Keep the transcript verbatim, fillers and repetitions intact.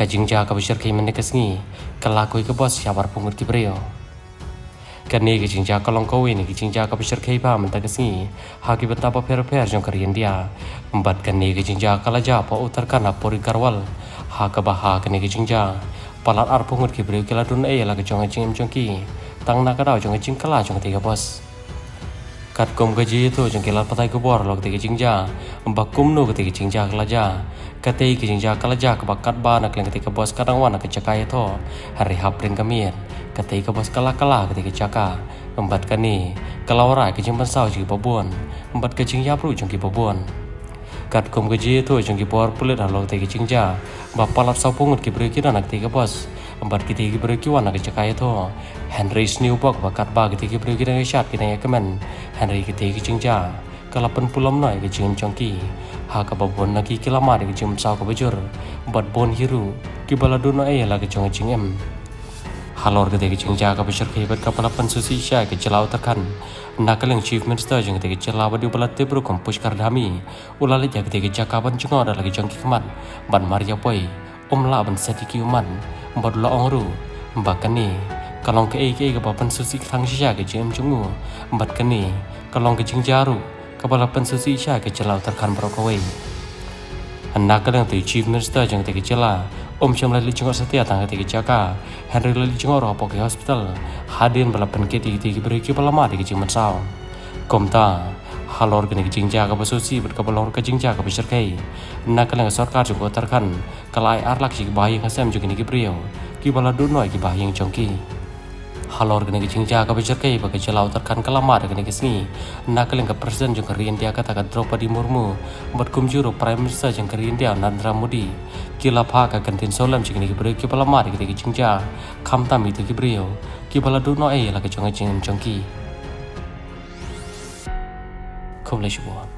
kajingja kabishar kai menekasngi kalakoi ke bos yabar pungut kibreo kani kajingja kalong kowe ni kajingja kabishar kai pa mentakasngi haki betapa per-per jong karian dia membat kani kajingja kalaja pa utarkan apori garwal haka baha kani kajingja palat ar pungut kibreo kiladun e la kajong jing jongki tang nakadau jong jing kala jong tiga bos kat kum gaji itu jong kilat patai kubor lok tiga jingja mbak kumnu ketika jingja kalaja kate kijingja kalaja kebakat ba nak leng ketika bos kadang wana kecakai itu hari haprin kamir ketika bos kala kala ketika caka membat kani kalawara kijing pensau jing babon membat kijingja pru jong ki babon kat kum gaji itu jong ki bor pulit halok tiga jingja mbak palat sau pungut ki beri kira nak tiga bos membat kita ki beri kiwan nak kecakai itu Henry sniu bok bakat ba ketika beri kira ngesat kina kemen Henry ketika kijingja kalapan pulam noi ke jing jongki ha ka babon naki kilama de jing sao ka bajur bat bon hiru ki baladun ai la ke jong jing em halor ke de jing ja ka bajur ke bat ka palapan susi sha ke celau terkan nakaleng chief minister jing de celau badu balat te pro kompush kardami ulale ja ke ja ka ban jong ada lagi jongki kemat ban maria poi om la ban setiki uman bat la ongru bakani kalong ke ai ke ka papan susi thang sha ke jing jungu bat kani kalong ke jing jaru kepala pensusi Isya ke celau terkan berokawai. Hendak kadang tu chief minister jang tegi celah. Om Syam lali jengok setia tangga tegi jaka. Henry lali jengok roh poke hospital. Hadin balapan ke tegi tegi beriki balama tegi jing mensau. Komta halor kini jing jaka bersusi berkepalor ke jing jaka berserkai. Hendak kadang sarkar jengok terkan. Kalai arlak jik bahaya kasem juga ni kibriau. Kibala dunoi kibahaya jongki. Halor kini kecingja ka bercerkai bagi celau terkan kelamar kini kesini nak keleng ke presiden jeng kerian dia kata kat Draupadi Murmu buat kumjuru prime minister jeng kerian dia Narendra Modi kila pa ka kantin solam jeng kini beri kipala mar kini kecingja kam tam itu kibriyo kipala duno eh la kecong jeng jongki kom le shubo